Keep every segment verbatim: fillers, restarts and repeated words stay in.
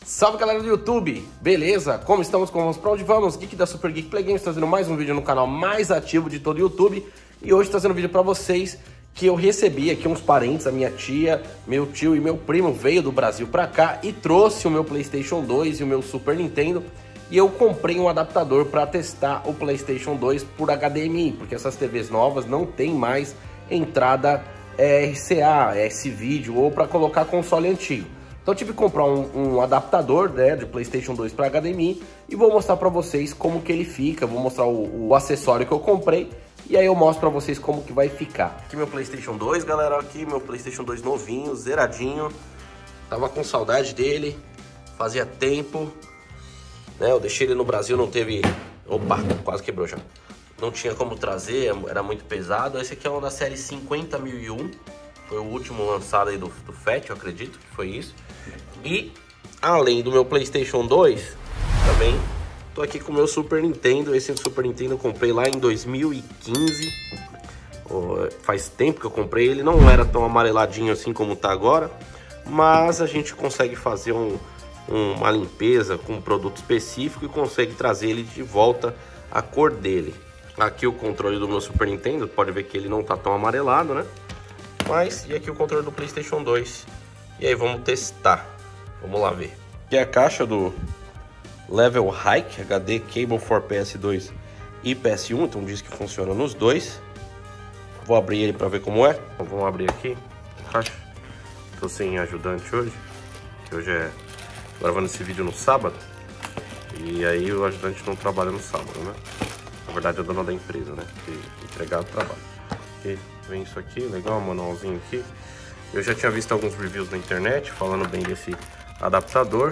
Salve galera do YouTube, beleza? Como estamos? Como vamos? Pra onde vamos? Geek da Super Geek Play Games trazendo mais um vídeo no canal mais ativo de todo o YouTube. E hoje trazendo um vídeo pra vocês que eu recebi aqui uns parentes, a minha tia, meu tio e meu primo veio do Brasil pra cá e trouxe o meu PlayStation dois e o meu Super Nintendo. E eu comprei um adaptador para testar o PlayStation dois por H D M I, porque essas T Vs novas não tem mais entrada é, R C A, S-Video ou para colocar console antigo. Então eu tive que comprar um, um adaptador, né, de PlayStation dois para H D M I e vou mostrar para vocês como que ele fica, vou mostrar o, o acessório que eu comprei e aí eu mostro para vocês como que vai ficar. Aqui meu PlayStation dois, galera, aqui meu PlayStation dois novinho, zeradinho, tava com saudade dele, fazia tempo. Né, eu deixei ele no Brasil, não teve... Opa, quase quebrou já. Não tinha como trazer, era muito pesado. Esse aqui é um da série cinquenta mil e um. Foi o último lançado aí do, do F A T, eu acredito que foi isso. E, além do meu PlayStation dois, também tô aqui com o meu Super Nintendo. Esse Super Nintendo eu comprei lá em dois mil e quinze. Oh, faz tempo que eu comprei. Ele não era tão amareladinho assim como tá agora. Mas a gente consegue fazer um... uma limpeza com um produto específico e consegue trazer ele de volta a cor dele. Aqui o controle do meu Super Nintendo, pode ver que ele não tá tão amarelado, né? Mas, e aqui o controle do PlayStation dois. E aí, vamos testar. Vamos lá ver. Aqui é a caixa do Level Hike H D Cable for P S dois e P S um, então diz que funciona nos dois. Vou abrir ele para ver como é. Então, vamos abrir aqui a caixa. Tô sem ajudante hoje, que hoje é... gravando esse vídeo no sábado. E aí o ajudante não trabalha no sábado, né? Na verdade é a dona da empresa, né? Que empregado trabalha. Aqui vem isso aqui, legal, um manualzinho aqui. Eu já tinha visto alguns reviews na internet falando bem desse adaptador.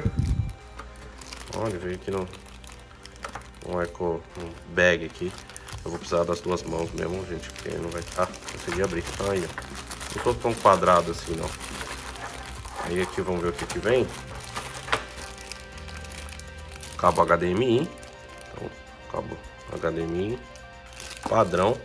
Olha, veio aqui no um eco um bag aqui. Eu vou precisar das duas mãos mesmo, gente, porque não vai... Ah, consegui abrir. Então aí, ó. Não sou tão quadrado assim, não. Aí aqui vamos ver o que que vem. Cabo H D M I, então, cabo H D M I padrão.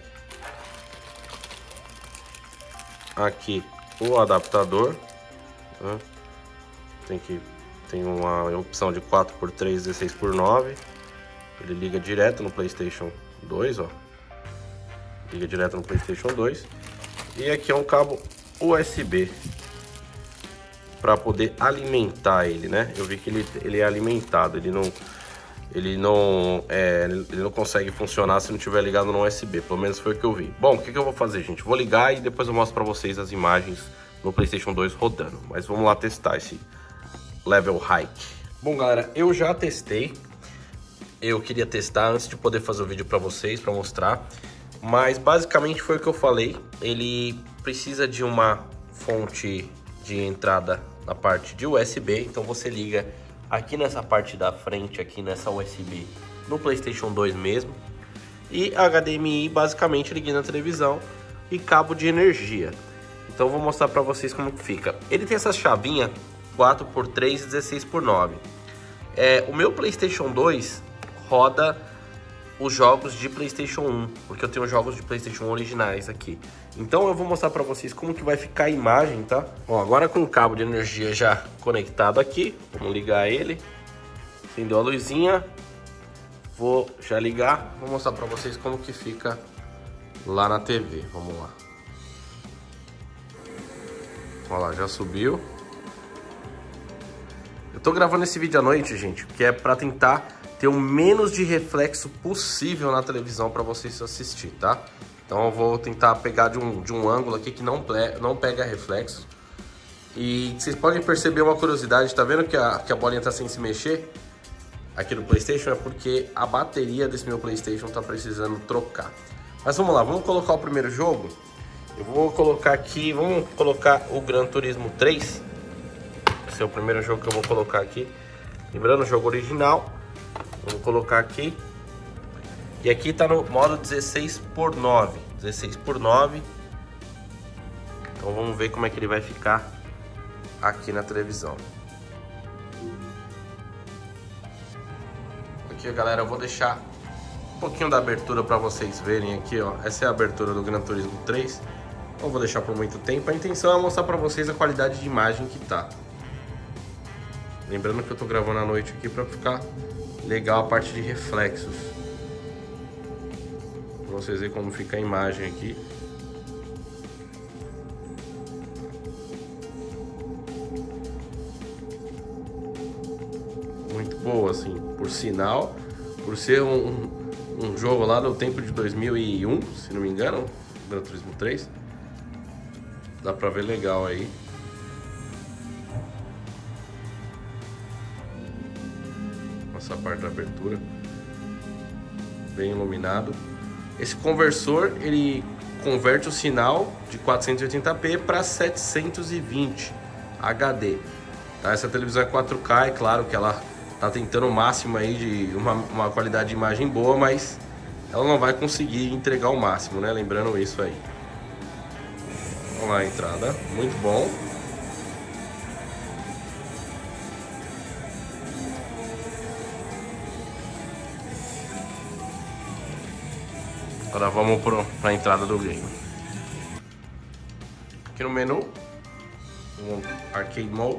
Aqui o adaptador, né? Tem que tem uma opção de quatro por três, dezesseis por nove. Ele liga direto no PlayStation dois, ó. Liga direto no PlayStation dois. E aqui é um cabo U S B para poder alimentar ele, né? Eu vi que ele, ele é alimentado, ele não, ele não, é, ele não consegue funcionar se não tiver ligado no U S B, pelo menos foi o que eu vi. Bom, o que, que eu vou fazer, gente? Vou ligar e depois eu mostro para vocês as imagens no PlayStation dois rodando. Mas vamos lá testar esse Level Hike. Bom, galera, eu já testei. Eu queria testar antes de poder fazer o vídeo para vocês, para mostrar. Mas basicamente foi o que eu falei. Ele precisa de uma fonte de entrada na parte de U S B, então você liga aqui nessa parte da frente, aqui nessa U S B no PlayStation dois mesmo, e H D M I basicamente liga na televisão e cabo de energia. Então vou mostrar para vocês como que fica. Ele tem essa chavinha quatro por três e dezesseis por nove. É, o meu PlayStation dois roda os jogos de PlayStation um, porque eu tenho jogos de PlayStation um originais aqui. Então eu vou mostrar para vocês como que vai ficar a imagem, tá? Bom, agora com o cabo de energia já conectado aqui, vamos ligar ele. Acendeu a luzinha. Vou já ligar, vou mostrar para vocês como que fica lá na T V. Vamos lá. Olha lá, já subiu. Eu tô gravando esse vídeo à noite, gente, que é para tentar ter o menos de reflexo possível na televisão para vocês assistir, tá? Então eu vou tentar pegar de um, de um ângulo aqui que não, não pega reflexo. E vocês podem perceber uma curiosidade, tá vendo que a, que a bolinha tá sem se mexer aqui no PlayStation? É porque a bateria desse meu PlayStation tá precisando trocar. Mas vamos lá, vamos colocar o primeiro jogo. Eu vou colocar aqui, vamos colocar o Gran Turismo três. Esse é o primeiro jogo que eu vou colocar aqui. Lembrando, o jogo original. Vou colocar aqui. E aqui tá no modo dezesseis por nove. dezesseis por nove. Então vamos ver como é que ele vai ficar aqui na televisão. Aqui, galera, eu vou deixar um pouquinho da abertura para vocês verem aqui, ó. Essa é a abertura do Gran Turismo três. Não vou deixar por muito tempo. A intenção é mostrar para vocês a qualidade de imagem que tá. Lembrando que eu tô gravando à noite aqui pra ficar legal a parte de reflexos. Pra vocês verem como fica a imagem aqui. Muito boa, assim, por sinal, por ser um, um jogo lá do tempo de dois mil e um, se não me engano, Gran Turismo três. Dá pra ver legal aí. Essa parte da abertura bem iluminado. Esse conversor, ele converte o sinal de quatrocentos e oitenta p para setecentos e vinte H D, tá? Essa televisão é quatro K, é claro que ela tá tentando o máximo aí de uma, uma qualidade de imagem boa, mas ela não vai conseguir entregar o máximo, né? Lembrando isso aí. Vamos lá, a entrada, muito bom. Agora vamos para a entrada do game. Aqui no menu, um Arcade Mode.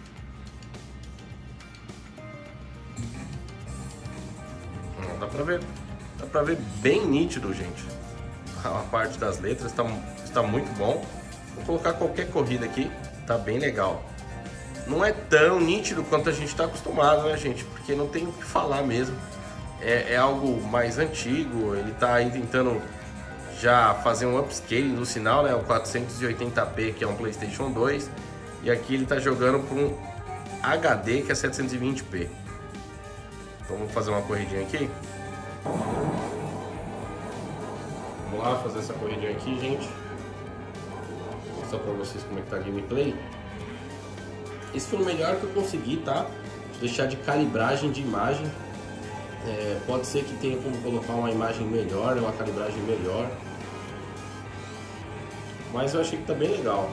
Dá pra ver, dá pra ver bem nítido, gente. A parte das letras está, está muito bom. Vou colocar qualquer corrida aqui, tá bem legal. Não é tão nítido quanto a gente está acostumado, né, gente? Porque não tem o que falar mesmo. É, é algo mais antigo, ele tá aí tentando já fazer um upscaling do sinal, né? O quatrocentos e oitenta p, que é um PlayStation dois, e aqui ele tá jogando com um H D, que é setecentos e vinte p. Então vamos fazer uma corridinha aqui. Vamos lá fazer essa corridinha aqui, gente. Vou mostrar pra vocês como é que tá a gameplay. Esse foi o melhor que eu consegui, tá? Vou deixar de calibragem de imagem. É, pode ser que tenha como colocar uma imagem melhor, uma calibragem melhor, mas eu achei que tá bem legal.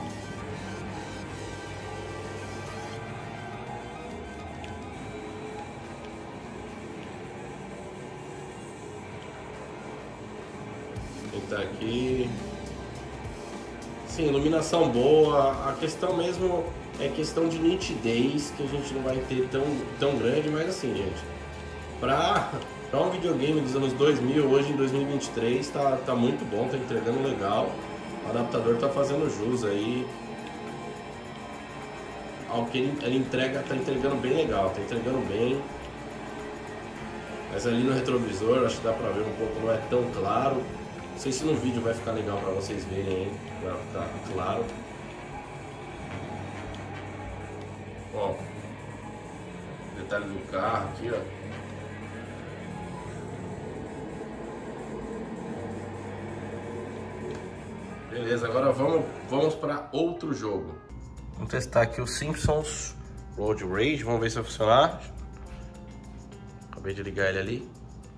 Vou tentar aqui. Sim, iluminação boa. A questão mesmo é questão de nitidez, que a gente não vai ter tão, tão grande, mas assim, gente, Pra, pra um videogame dos anos dois mil, hoje em dois mil e vinte e três, tá, tá muito bom, tá entregando legal. O adaptador tá fazendo jus aí ao que ele, ele entrega, tá entregando bem legal, tá entregando bem. Mas ali no retrovisor, acho que dá pra ver um pouco, não é tão claro. Não sei se no vídeo vai ficar legal pra vocês verem aí, vai ficar claro. Ó, detalhe do carro aqui, ó. Beleza, agora vamos, vamos para outro jogo. Vamos testar aqui o Simpsons Road Rage, vamos ver se vai funcionar. Acabei de ligar ele ali.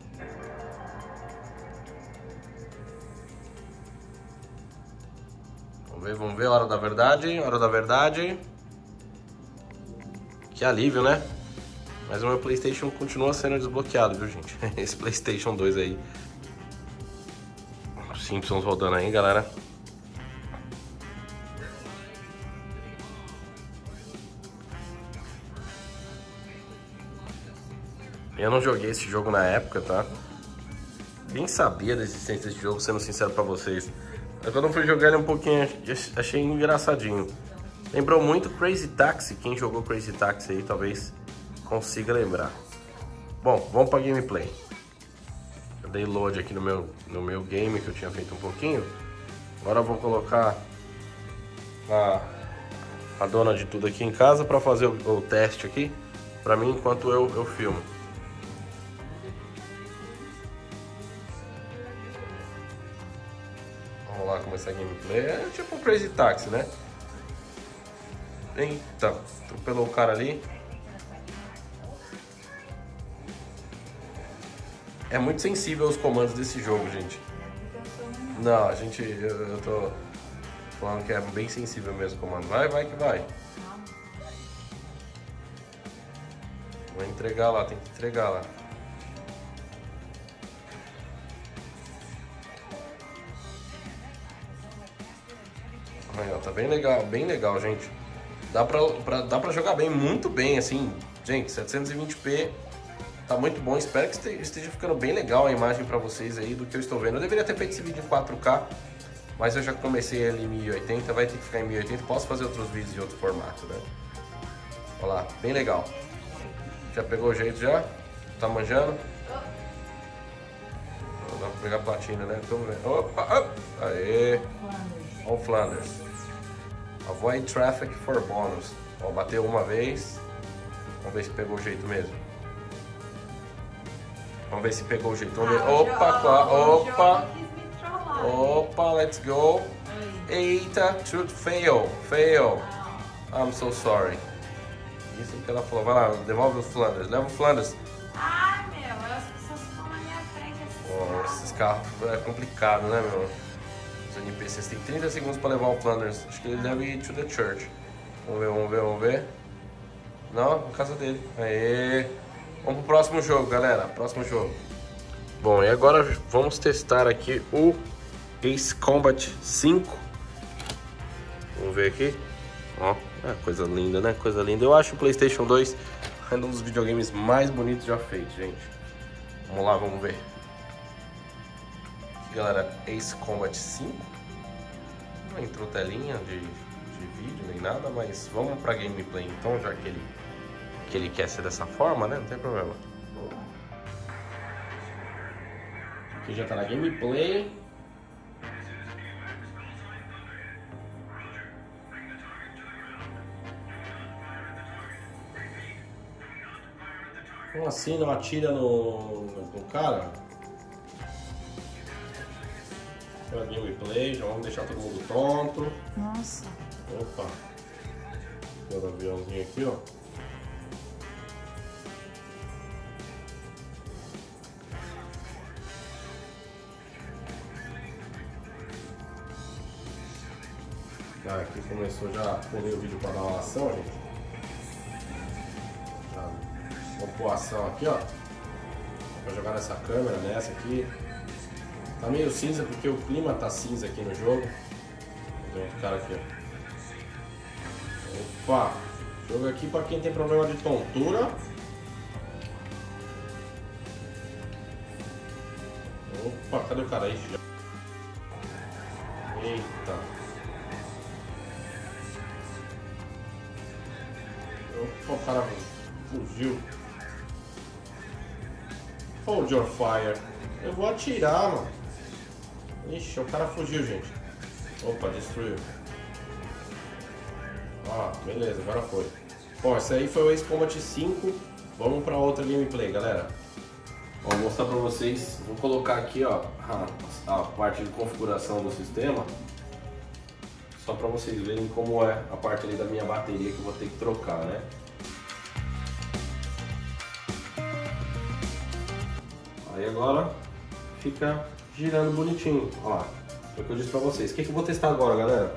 Vamos ver, vamos ver, hora da verdade, hora da verdade. Que alívio, né? Mas o meu PlayStation continua sendo desbloqueado, viu, gente? Esse PlayStation dois aí. Simpsons rodando aí, galera. Eu não joguei esse jogo na época, tá? Nem sabia da existência desse jogo, sendo sincero pra vocês. Mas quando eu fui jogar ele um pouquinho, achei engraçadinho. Lembrou muito Crazy Taxi. Quem jogou Crazy Taxi aí talvez consiga lembrar. Bom, vamos pra gameplay. Eu dei load aqui no meu, no meu game, que eu tinha feito um pouquinho. Agora eu vou colocar a, a dona de tudo aqui em casa pra fazer o, o teste aqui pra mim enquanto eu, eu filmo. Vamos lá começar a gameplay. É tipo um Crazy Taxi, né? Eita, atropelou o cara ali. É muito sensível aos comandos desse jogo, gente. Não, a gente... Eu, eu tô falando que é bem sensível mesmo o comando. Vai, vai que vai. Vou entregar lá, tem que entregar lá. Aí, ó, tá bem legal, bem legal, gente. dá pra, pra, dá pra jogar bem, muito bem, assim. Gente, setecentos e vinte p tá muito bom. Espero que esteja ficando bem legal a imagem pra vocês aí do que eu estou vendo. Eu deveria ter feito esse vídeo em quatro K, mas eu já comecei ali em mil e oitenta, vai ter que ficar em mil e oitenta. Posso fazer outros vídeos em outro formato, né? Olha lá, bem legal. Já pegou o jeito já? Tá manjando? Dá pra pegar a platina, né? Vamos ver. Opa, opa. Aê! Olha o Flanders. Avoid traffic for bonus. Ó, bateu uma vez. Vamos ver se pegou o jeito mesmo. Vamos ver se pegou o jeito. Vamos ver. Opa, opa. Opa, let's go. Eita, truth, fail, fail. I'm so sorry. Isso que ela falou. Vai lá, devolve o Flanders. Leva o Flanders. Ai, meu, as pessoas ficam na minha frente assim. Oh, esses carros é complicado, né, meu? Os N P Cs tem trinta segundos pra levar o Flanders. Acho que ele deve ir to the church. Vamos ver, vamos ver, vamos ver. Não, na casa dele. Aê! Vamos pro próximo jogo, galera. Próximo jogo. Bom, e agora vamos testar aqui o Ace Combat cinco. Vamos ver aqui. Ó, é coisa linda, né? Coisa linda. Eu acho o PlayStation dois ainda um dos videogames mais bonitos já feitos, gente. Vamos lá, vamos ver. Aqui, galera, Ace Combat cinco. Não entrou telinha de, de vídeo nem nada, mas vamos pra gameplay então, já que ele, que ele quer ser dessa forma, né? Não tem problema. Aqui já tá na gameplay. Como assim não atira no, no cara? Pela gameplay, já vamos deixar todo mundo tonto. Nossa. Opa. Tem um aviãozinho aqui, ó. Ah, aqui começou já, pulei o vídeo para dar uma ação, gente. Já, vamos pôr a ação aqui, ó. Pra jogar nessa câmera, nessa aqui. Tá meio cinza porque o clima tá cinza aqui no jogo. Tem outro cara aqui, ó. Opa! Jogo aqui pra quem tem problema de tontura. Opa, cadê o cara aí? Eita! Opa, o cara fugiu. Hold your fire. Eu vou atirar, mano. Ixi, o cara fugiu, gente. Opa, destruiu. Ah, beleza, agora foi. Bom, esse aí foi o Ace Combat cinco. Vamos pra outra gameplay, galera. Ó, vou mostrar pra vocês. Vou colocar aqui, ó, a, a parte de configuração do sistema. Só pra vocês verem como é a parte ali da minha bateria que eu vou ter que trocar, né? Aí agora fica girando bonitinho, ó lá. Foi o que eu disse pra vocês. O que, que eu vou testar agora, galera?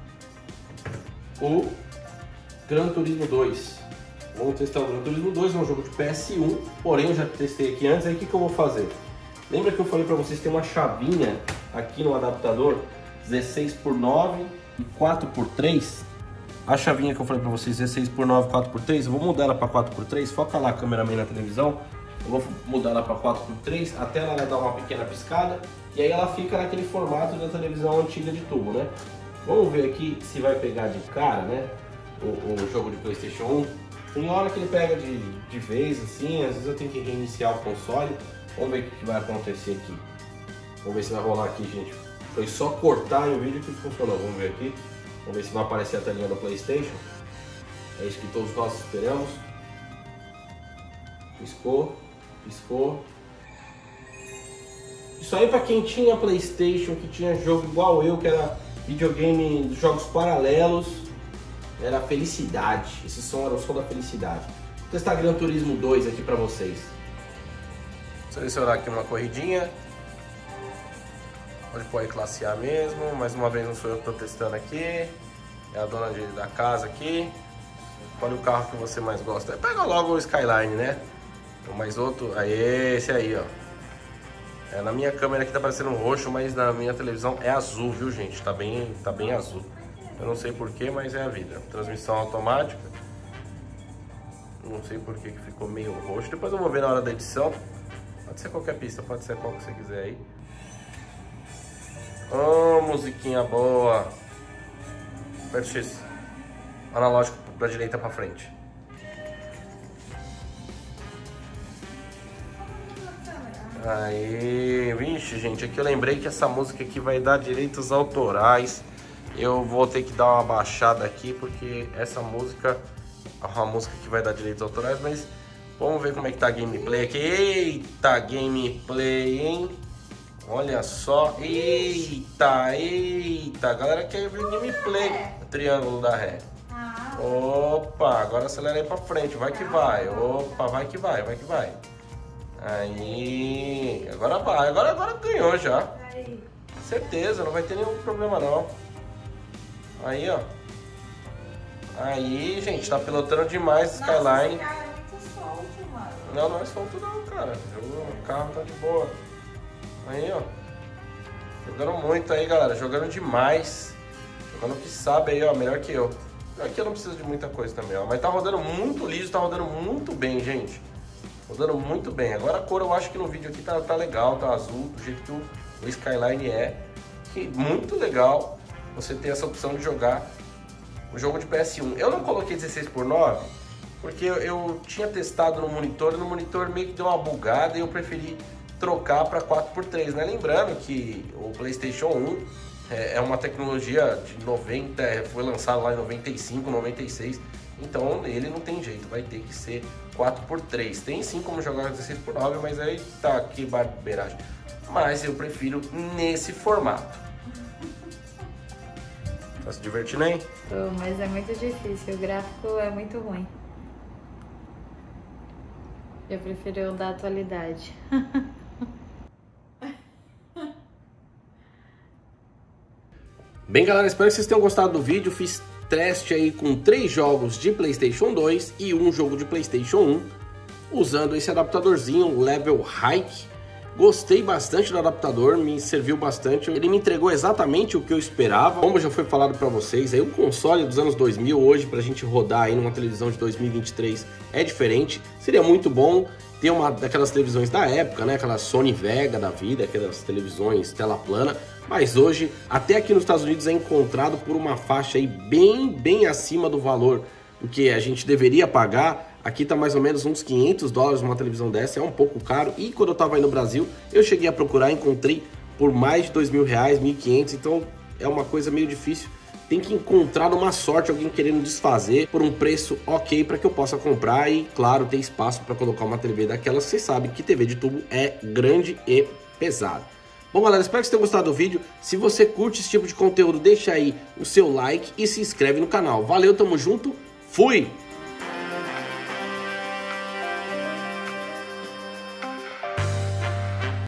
O Gran Turismo dois. Vamos testar o Gran Turismo dois, é um jogo de P S um, porém eu já testei aqui antes. Aí o que, que eu vou fazer? Lembra que eu falei pra vocês que tem uma chavinha aqui no adaptador dezesseis por nove e quatro por três? A chavinha que eu falei pra vocês, dezesseis por nove e quatro por três, eu vou mudar ela pra quatro por três. Foca lá, cameraman, na televisão. Eu vou mudar ela para quatro por três até ela dar uma pequena piscada e aí ela fica naquele formato da televisão antiga de tubo, né? Vamos ver aqui se vai pegar de cara, né? O, o jogo de PlayStation um. Tem hora que ele pega de, de vez, assim, às vezes eu tenho que reiniciar o console. Vamos ver o que vai acontecer aqui. Vamos ver se vai rolar aqui, gente. Foi só cortar e o vídeo que funcionou. Vamos ver aqui. Vamos ver se vai aparecer a telinha do PlayStation. É isso que todos nós esperamos. Piscou. Piscou. Isso aí pra quem tinha PlayStation, que tinha jogo igual eu, que era videogame dos jogos paralelos, era felicidade. Esse som era o som da felicidade. Vou testar Gran Turismo dois aqui pra vocês. Selecionar aqui uma corridinha. Pode pôr aí classe A mesmo. Mais uma vez não sou eu que tô testando aqui. É a dona de, da casa aqui. Escolhe o carro que você mais gosta. Pega logo o Skyline, né? Mais outro, aí esse aí, ó. É, na minha câmera aqui tá parecendo roxo, mas na minha televisão é azul, viu, gente? Tá bem, tá bem azul. Eu não sei porquê, mas é a vida. Transmissão automática. Não sei porquê que ficou meio roxo. Depois eu vou ver na hora da edição. Pode ser qualquer pista, pode ser qual que você quiser aí. Oh, musiquinha boa. Aperta X. Analógico pra direita pra frente. Aí, vixe, gente, aqui eu lembrei que essa música aqui vai dar direitos autorais. Eu vou ter que dar uma baixada aqui, porque essa música é uma música que vai dar direitos autorais, mas vamos ver como é que tá a gameplay aqui. Eita, gameplay, hein? Olha só, eita, eita, a galera quer ver gameplay. O triângulo da ré. Opa, agora acelera aí pra frente, vai que vai. Opa, vai que vai, vai que vai. Aí, agora vai, agora, agora ganhou já. Certeza, não vai ter nenhum problema não. Aí, ó. Aí, gente, tá pilotando demais Skyline. Nossa, esse cara é muito solto, mano. Não, não é solto não, cara. O carro tá de boa. Aí, ó. Jogando muito aí, galera. Jogando demais. Jogando o que sabe aí, ó. Melhor que eu. Aqui eu não preciso de muita coisa também, ó. Mas tá rodando muito liso, tá rodando muito bem, gente. Rodando muito bem. Agora a cor eu acho que no vídeo aqui tá, tá legal, tá azul, do jeito que o, o Skyline é. Que muito legal você ter essa opção de jogar o jogo de P S um. Eu não coloquei dezesseis por nove, porque eu, eu tinha testado no monitor, e no monitor meio que deu uma bugada e eu preferi trocar para quatro por três, né? Lembrando que o PlayStation um é, é uma tecnologia de noventa, foi lançado lá em noventa e cinco, noventa e seis, então ele não tem jeito, vai ter que ser quatro por três. Tem sim como jogar dezesseis por nove, mas aí tá, que barbeiragem. Mas eu prefiro nesse formato. Tá se divertindo aí? Tô, mas é muito difícil, o gráfico é muito ruim. Eu prefiro o da atualidade. Bem, galera, espero que vocês tenham gostado do vídeo. Fiz teste aí com três jogos de PlayStation dois e um jogo de PlayStation um, usando esse adaptadorzinho Level Hike. Gostei bastante do adaptador, me serviu bastante, ele me entregou exatamente o que eu esperava. Como já foi falado para vocês, aí o console dos anos dois mil hoje pra gente rodar aí numa televisão de dois mil e vinte e três é diferente. Seria muito bom ter uma daquelas televisões da época, né, aquela Sony Vega da vida, aquelas televisões tela plana, mas hoje até aqui nos Estados Unidos é encontrado por uma faixa aí bem, bem acima do valor do que a gente deveria pagar. Aqui tá mais ou menos uns quinhentos dólares uma televisão dessa, é um pouco caro. E quando eu tava aí no Brasil, eu cheguei a procurar, encontrei por mais de dois mil reais, mil e quinhentos. Então é uma coisa meio difícil. Tem que encontrar numa sorte alguém querendo desfazer por um preço ok para que eu possa comprar. E claro, ter espaço para colocar uma T V daquelas. Vocês sabem que T V de tubo é grande e pesada. Bom, galera, espero que vocês tenham gostado do vídeo. Se você curte esse tipo de conteúdo, deixa aí o seu like e se inscreve no canal. Valeu, tamo junto, fui!